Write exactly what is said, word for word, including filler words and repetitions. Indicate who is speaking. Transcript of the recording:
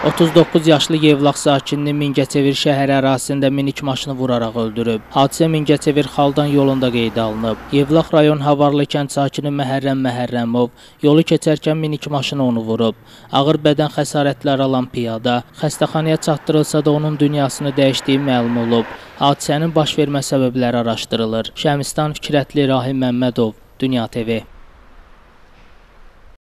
Speaker 1: otuz doqquz yaşlı Yevlax sakinini Mingəçevir şəhər ərazisində minik maşını vuraraq öldürüb. Hadisə Mingəçevir Xaldan yolunda qeydə alınıb. Yevlax rayon Havarlı kənd sakini Məhərrəm Məhərrəmov yolu keçərkən minik maşını onu vurub. Ağır bədən xəsarətləri alan piyada xəstəxanaya çatdırılsa da onun dünyasını dəyişdiyi məlum olub. Hadisənin baş vermə səbəbləri araşdırılır. Şəmistan Fikrətli Rahim Məmmədov, Dünya T V.